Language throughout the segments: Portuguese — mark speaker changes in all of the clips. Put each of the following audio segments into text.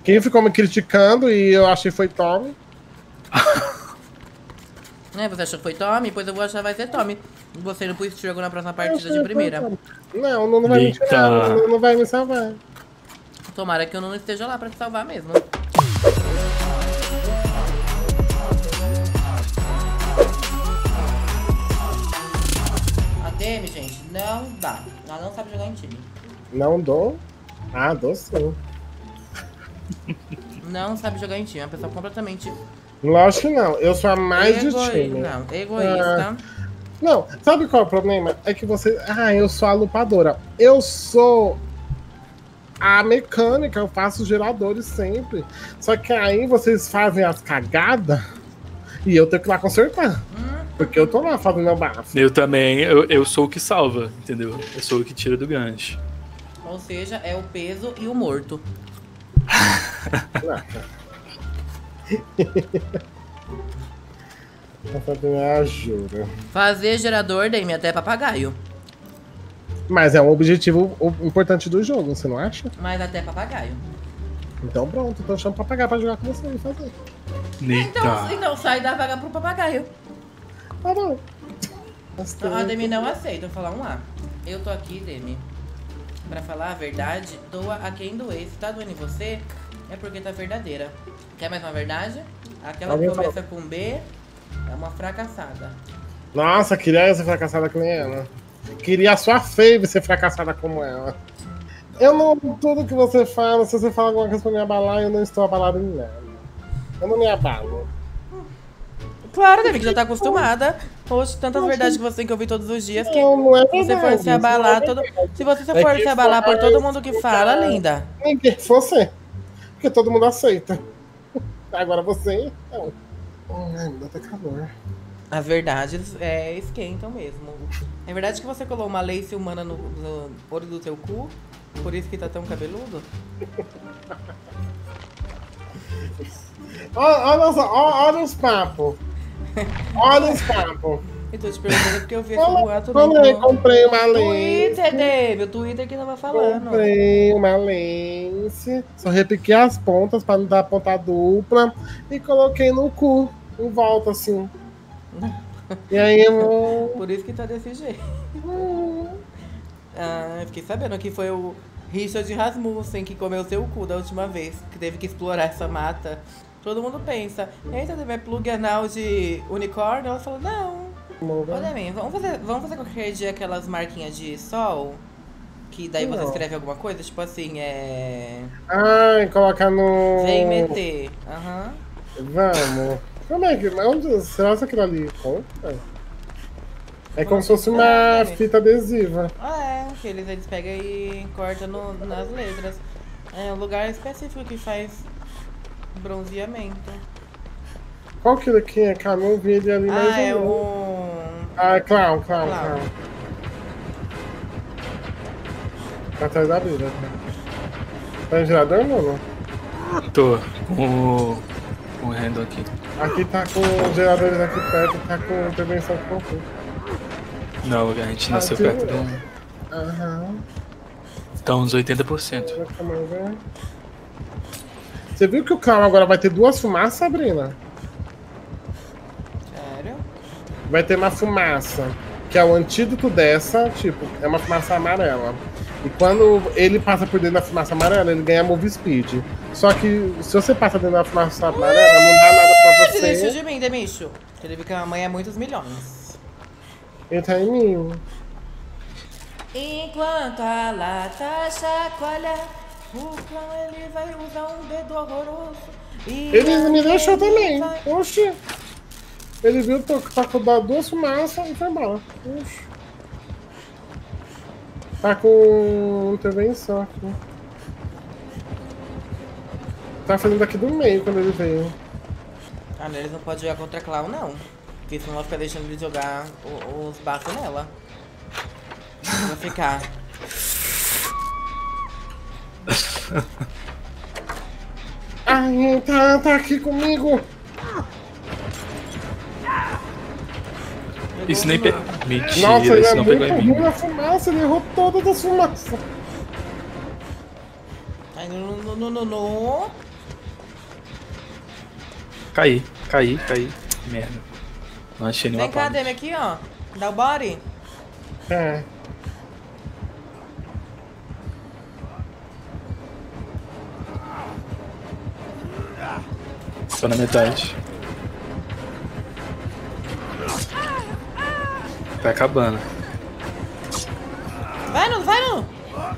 Speaker 1: Quem ficou me criticando e eu achei que foi Tommy.
Speaker 2: Você achou que foi Tommy? Pois eu vou achar que vai ser Tommy. Você não pôs jogo na próxima partida de primeira.
Speaker 1: Não vai me tirar, não vai me salvar.
Speaker 2: Tomara que eu não esteja lá pra te salvar mesmo. A Demi, gente, não dá. Ela não sabe jogar em time.
Speaker 1: Não dou? Ah, dou sim.
Speaker 2: Não sabe jogar em time, é uma pessoa completamente...
Speaker 1: Lógico que não, eu sou a mais de time.
Speaker 2: Não, egoísta.
Speaker 1: Não, sabe qual é o problema? É que você... eu sou a lupadora. Eu sou a mecânica, eu faço os geradores sempre. Só que aí vocês fazem as cagadas e eu tenho que ir lá consertar. Porque eu tô lá fazendo meu bafo.
Speaker 3: Eu também, eu sou o que salva, entendeu? Eu sou o que tira do gancho.
Speaker 2: Ou seja, é o peso e o morto.
Speaker 1: Ajuda.
Speaker 2: Fazer gerador, Demi, até papagaio.
Speaker 1: Mas é um objetivo importante do jogo, você não acha?
Speaker 2: Mas até papagaio.
Speaker 1: Então pronto, tô achando papagaio pra jogar com você e fazer.
Speaker 2: Então sai da vaga pro papagaio.
Speaker 1: Tá bom.
Speaker 2: A Demi não aceita, vou falar um A. Eu tô aqui, Demi, pra falar a verdade, doa a quem doer. Se tá doendo em você, é porque tá verdadeira. Quer mais uma verdade? Aquela que começa com B é uma fracassada.
Speaker 1: Nossa, queria ser fracassada que nem ela. Queria a sua fave ser fracassada como ela. Eu não... Tudo que você fala, se você fala alguma coisa pra me abalar, eu não estou abalado em nada. Eu não me abalo.
Speaker 2: Claro, Demi, que já tá acostumada. Poxa, tantas verdades que você tem que ouvir todos os dias que
Speaker 1: não é
Speaker 2: se você for se abalar se você for se abalar por todo mundo que fala, linda.
Speaker 1: Ninguém que você. Porque todo mundo aceita. Agora você, não. Ai, me dá até calor.
Speaker 2: As verdades esquentam mesmo. É verdade que você colou uma lace humana no olho do teu cu? Por isso que tá tão cabeludo?
Speaker 1: Olha os papos. Olha os papos.
Speaker 2: Eu tô te perguntando porque eu vi esse boato
Speaker 1: no comprei uma lace.
Speaker 2: Twitter, Dave, o Twitter que tava falando.
Speaker 1: Comprei uma lace. Só repiquei as pontas pra não dar ponta dupla. E coloquei no cu. Em volta, assim. E aí eu...
Speaker 2: Por isso que tá desse jeito. Eu fiquei sabendo que foi o Richard Rasmussen que comeu seu cu da última vez. Que teve que explorar essa mata. Todo mundo pensa, eita, vai plug anal de unicórnio? Ela falou, não. Olha bem, vamos fazer qualquer dia aquelas marquinhas de sol? Que daí você escreve alguma coisa, tipo assim,
Speaker 1: colocar no...
Speaker 2: Vem meter.
Speaker 1: Vamos. Como é que... Onde, será que aquilo ali conta? É como se fosse uma fita adesiva.
Speaker 2: Que eles pegam e cortam nas letras. É um lugar específico que faz bronzeamento.
Speaker 1: Qual que aqui é? Cara, não vi ele ali mais
Speaker 2: é
Speaker 1: Clown. Tá atrás da Bíblia. Tá em gerador, mano?
Speaker 3: Tô com o handle aqui.
Speaker 1: Aqui tá com os geradores aqui perto, tá com intervenção de conflito.
Speaker 3: Não, a gente nasceu perto do... Tá uns 80%.
Speaker 1: Você viu que o Clown agora vai ter duas fumaças, Sabrina?
Speaker 2: Sério?
Speaker 1: Vai ter uma fumaça, que é o antídoto dessa, tipo, é uma fumaça amarela. E quando ele passa por dentro da fumaça amarela, ele ganha move speed. Só que se você passa dentro da fumaça amarela, não dá nada pra você.
Speaker 2: Desistiu de mim, Demicho. Ele viu que a mãe é muitos milhões.
Speaker 1: Ele tá em mim.
Speaker 2: Enquanto a lata chacoalha, o clã ele vai usar um dedo horroroso.
Speaker 1: Ele me deixou também. Oxi. Ele viu que tá com duas fumaças e foi embora. Oxi. Tá com intervenção aqui. Tá fazendo aqui do meio quando ele veio.
Speaker 2: Eles não podem jogar contra Clown, não. Porque senão vai ficar deixando ele jogar os bafos nela. Vai ficar.
Speaker 1: Ai, tá aqui comigo.
Speaker 3: Isso nem pegou. Mentira,
Speaker 1: nossa,
Speaker 3: isso não pegou em mim.
Speaker 1: Na fumaça, ele errou todas as fumaças.
Speaker 2: Ai, não.
Speaker 3: Caí. Merda. Não achei nenhuma
Speaker 2: Vem cá,
Speaker 3: palma.
Speaker 2: Demi, aqui, ó. Dá o body.
Speaker 1: É.
Speaker 3: Tô na metade. Tá acabando.
Speaker 2: Vai, Nuno, vai, Nuno.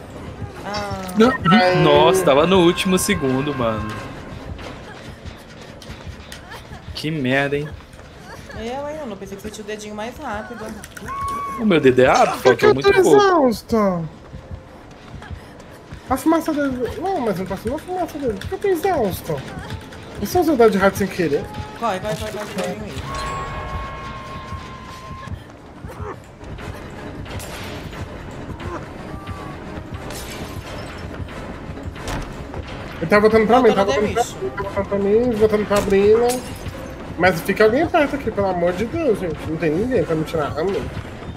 Speaker 1: Ai,
Speaker 3: Nossa, tava no último segundo, mano. Que merda, hein?
Speaker 2: Eu, Nuno, pensei que você tinha o dedinho mais rápido.
Speaker 3: O meu dedo é rápido,
Speaker 1: por que
Speaker 3: faltou
Speaker 1: eu
Speaker 3: muito
Speaker 1: tô
Speaker 3: pouco.
Speaker 1: exausto? A fumaça dele. Não, mas não passou a fumaça dele. Por que eu tô exausto? Isso é usar de rato sem querer.
Speaker 2: Corre. Em mim.
Speaker 1: Ele tá voltando pra mim,
Speaker 2: Voltando
Speaker 1: tá
Speaker 2: até
Speaker 1: voltando pra mim, voltando pra Brina. Mas fica alguém perto aqui, pelo amor de Deus, gente. Não tem ninguém pra me tirar a mim.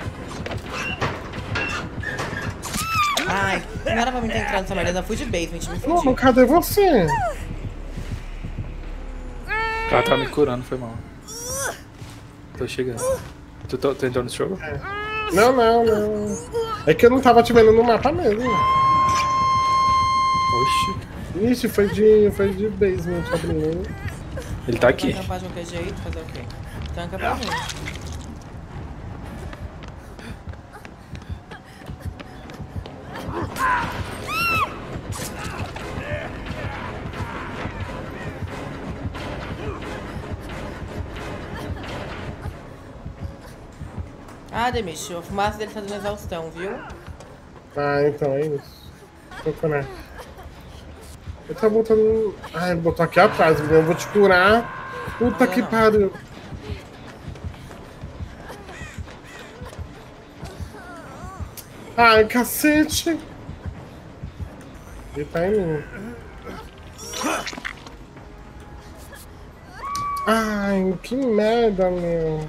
Speaker 2: Ai, não era pra mim ter entrado nessa merda, eu fui de basement, me fudi.
Speaker 1: Mano, cadê você?
Speaker 3: Ela tá me curando, foi mal. Tô chegando. Tu entrou no jogo?
Speaker 1: Não. É que eu não tava te vendo no mapa mesmo.
Speaker 3: Oxi.
Speaker 1: Ixi, foi de basement, a Brina.
Speaker 3: Ele tá aqui.
Speaker 2: Tanca de qualquer jeito, fazer o quê? Tanca pra mim. Ah, Demicho, a fumaça dele tá dando exaustão, viu?
Speaker 1: Ah, então é isso. Tô né? Ele tá botando. Ah, ele botou aqui atrás, eu vou te curar. Puta que
Speaker 2: não.
Speaker 1: pariu. Ai, cacete. Ele tá em mim. Ai, que merda, meu.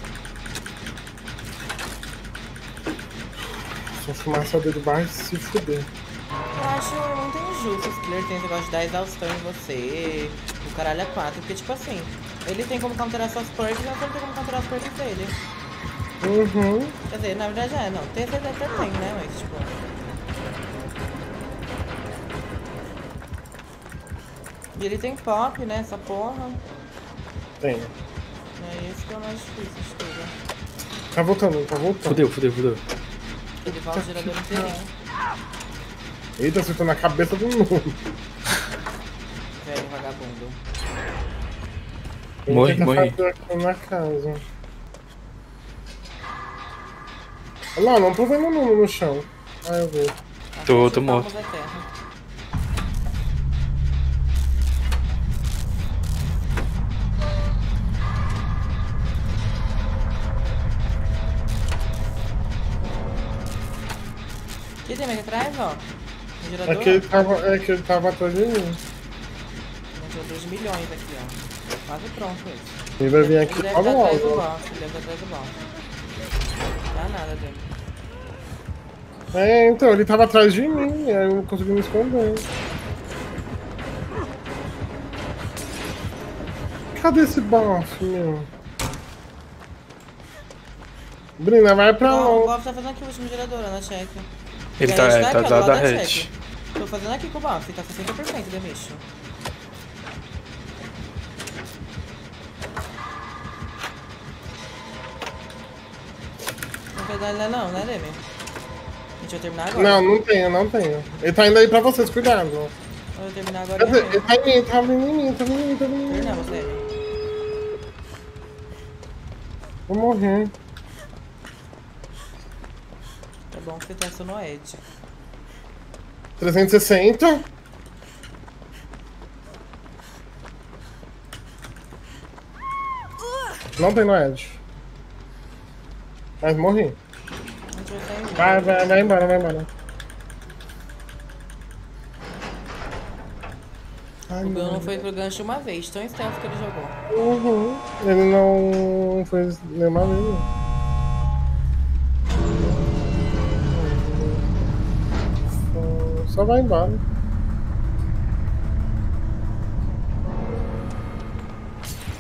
Speaker 1: Essa fumaça dele vai se fuder.
Speaker 2: Eu acho muito injusto os killers terem esse negócio de dar exaustão em você, o caralho é 4, porque tipo assim, ele tem como counterar suas perks, mas ele tem como counterar as perks dele.
Speaker 1: Uhum.
Speaker 2: Quer dizer, na verdade não, tem até tem, né, mas tipo... E ele tem pop, né, essa porra.
Speaker 1: Tem.
Speaker 2: É isso que é o mais difícil de tudo.
Speaker 1: Tá voltando, tá voltando.
Speaker 3: Fudeu.
Speaker 2: Ele vai o gerador inteirinho.
Speaker 1: Eita, acertou na cabeça do mundo.
Speaker 2: Velho vagabundo.
Speaker 3: Morre.
Speaker 1: Fazer aqui na casa. Olha lá, não tô vendo o Nuno no chão. Ah, eu vi.
Speaker 3: Tô morto.
Speaker 2: É terra. Aqui tem aqui atrás, ó. Um gerador.
Speaker 1: É que ele tava atrás de mim.
Speaker 2: Um gerador de milhões aqui, ó. Quase pronto esse.
Speaker 1: Ele vai vir aqui
Speaker 2: Ele deve
Speaker 1: pra
Speaker 2: estar atrás do
Speaker 1: logo.
Speaker 2: boss. Ele deve estar atrás do boss. Dá nada dele.
Speaker 1: É, então, ele tava atrás de mim, aí eu não consegui me esconder. Cadê esse boss, meu? Brina, vai pra
Speaker 2: Não, o
Speaker 1: onde?
Speaker 2: boss tá fazendo aqui o último gerador, ó, na check.
Speaker 3: Ele
Speaker 2: E a
Speaker 3: tá
Speaker 2: gente
Speaker 3: do
Speaker 2: aqui, ó,
Speaker 3: lado da
Speaker 2: check.
Speaker 3: Red.
Speaker 2: Tô fazendo aqui com o boss, tá 60% de micho. Não quer dar ele não, né, Demi? A gente vai terminar agora.
Speaker 1: Não tenho. Ele tá indo aí pra vocês, cuidado.
Speaker 2: Eu vou terminar agora.
Speaker 1: Quer dizer, ele tá em mim, tá vindo em mim, tá vindo em mim.
Speaker 2: Terminamos, Demi.
Speaker 1: Vou morrer.
Speaker 2: Tá bom que você testou no Edge.
Speaker 1: 360. Não tem no Edge. Mas morri.
Speaker 2: A gente vai sair.
Speaker 1: Vai embora. Ai,
Speaker 2: O Bill
Speaker 1: não.
Speaker 2: não foi pro gancho uma vez, tão stealth que ele jogou.
Speaker 1: Uhum. Ele não fez nenhuma vez. Não. Só vai embora.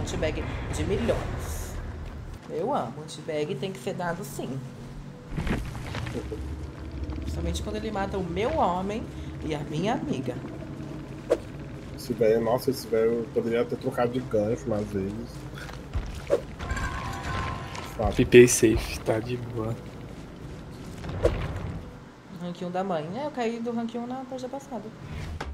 Speaker 2: teabag de milhões. Eu amo. O teabag tem que ser dado sim. Principalmente quando ele mata o meu homem e a minha amiga.
Speaker 1: Esse velho, nossa, esse velho poderia ter trocado de gancho mais vezes.
Speaker 3: Pipei safe, tá de boa.
Speaker 2: Rank 1 da mãe. É, eu caí do rank 1 na partida passada.